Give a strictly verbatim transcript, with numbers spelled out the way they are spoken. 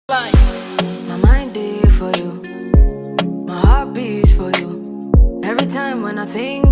My mind there for you, my heart beats for you. Every time when I think